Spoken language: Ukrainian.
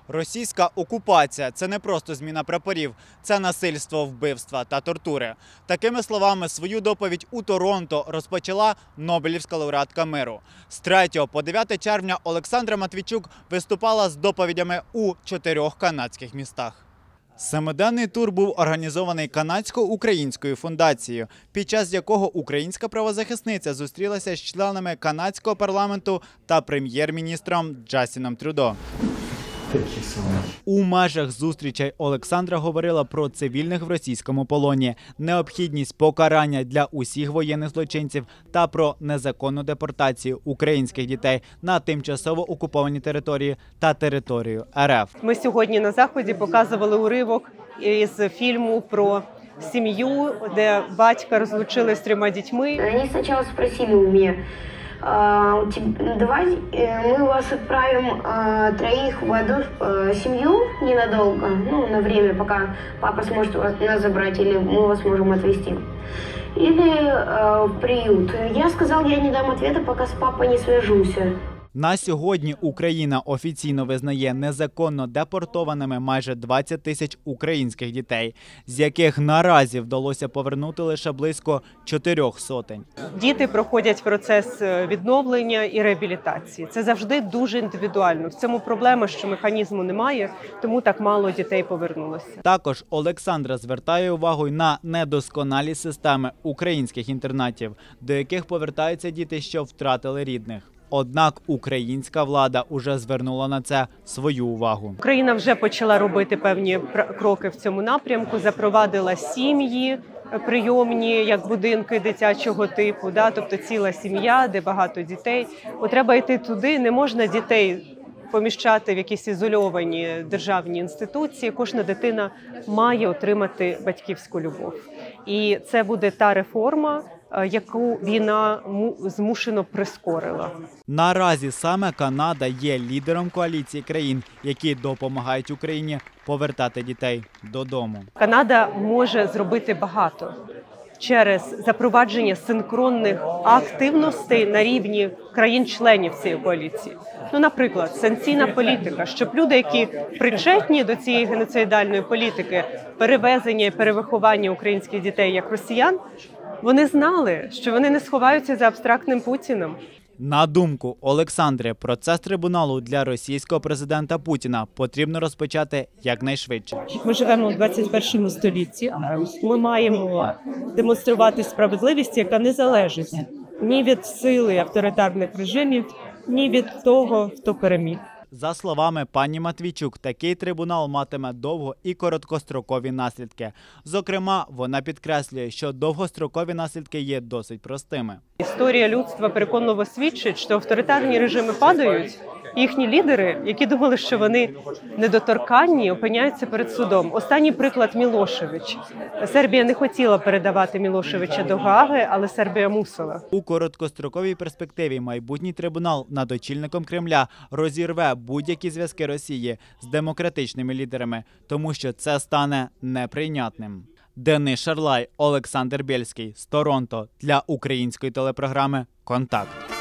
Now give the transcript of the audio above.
Російська окупація – це не просто зміна прапорів, це насильство, вбивства та тортури. Такими словами свою доповідь у Торонто розпочала Нобелівська лауреатка миру. З 3 по 9 червня Олександра Матвійчук виступала з доповідями у 4 канадських містах. Семиденний тур був організований Канадсько-українською фундацією, під час якого українська правозахисниця зустрілася з членами канадського парламенту та прем'єр-міністром Джастіном Трюдо. У межах зустрічей Олександра говорила про цивільних в російському полоні, необхідність покарання для усіх воєнних злочинців та про незаконну депортацію українських дітей на тимчасово окуповані території та територію РФ. Ми сьогодні на Заході показували уривок із фільму про сім'ю, де батька розлучили з 3 дітьми. Вони спочатку спросили у мене: давай мы вас отправим троих в одну семью ненадолго, на время, пока папа сможет нас забрать, или мы вас можем отвезти, или в приют. Я сказал, я не дам ответа, пока с папой не свяжусь. На сьогодні Україна офіційно визнає незаконно депортованими майже 20 тисяч українських дітей, з яких наразі вдалося повернути лише близько 400. Діти проходять процес відновлення і реабілітації. Це завжди дуже індивідуально. В цьому проблема, що механізму немає, тому так мало дітей повернулося. Також Олександра звертає увагу на недосконалі системи українських інтернатів, до яких повертаються діти, що втратили рідних. Однак українська влада уже звернула на це свою увагу. Україна вже почала робити певні кроки в цьому напрямку, запровадила сім'ї прийомні, як будинки дитячого типу, тобто ціла сім'я, де багато дітей. Треба йти туди, не можна дітей поміщати в якісь ізольовані державні інституції. Кожна дитина має отримати батьківську любов. І це буде та реформа, яку війна змушено прискорила. Наразі саме Канада є лідером коаліції країн, які допомагають Україні повертати дітей додому. Канада може зробити багато через запровадження синхронних активностей на рівні країн-членів цієї коаліції. Наприклад, санкційна політика, щоб люди, які причетні до цієї геноцидальної політики, перевезення і перевиховання українських дітей як росіян, вони знали, що вони не сховаються за абстрактним Путіним. На думку Олександри, процес трибуналу для російського президента Путіна потрібно розпочати якнайшвидше. Ми живемо у 21 столітті. Ми маємо демонструвати справедливість, яка не залежить ні від сили авторитарних режимів, ні від того, хто переміг. За словами пані Матвійчук, такий трибунал матиме довго- і короткострокові наслідки. Зокрема, вона підкреслює, що довгострокові наслідки є досить простими. Історія людства переконливо свідчить, що авторитарні режими падають, їхні лідери, які думали, що вони недоторканні, опиняються перед судом. Останній приклад – Мілошевич. Сербія не хотіла передавати Мілошевича до Гааги, але Сербія мусила. У короткостроковій перспективі майбутній трибунал над очільником Кремля розірве будь-які зв'язки Росії з демократичними лідерами, тому що це стане неприйнятним. Денис Шарлай, Олександр Бєльський з Торонто для української телепрограми «Контакт».